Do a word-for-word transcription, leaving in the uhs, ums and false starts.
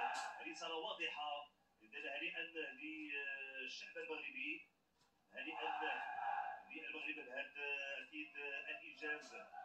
رسالة واضحة هنيئا للشعب المغربي، هنيئا للمغرب بهذا اكيد الانجاز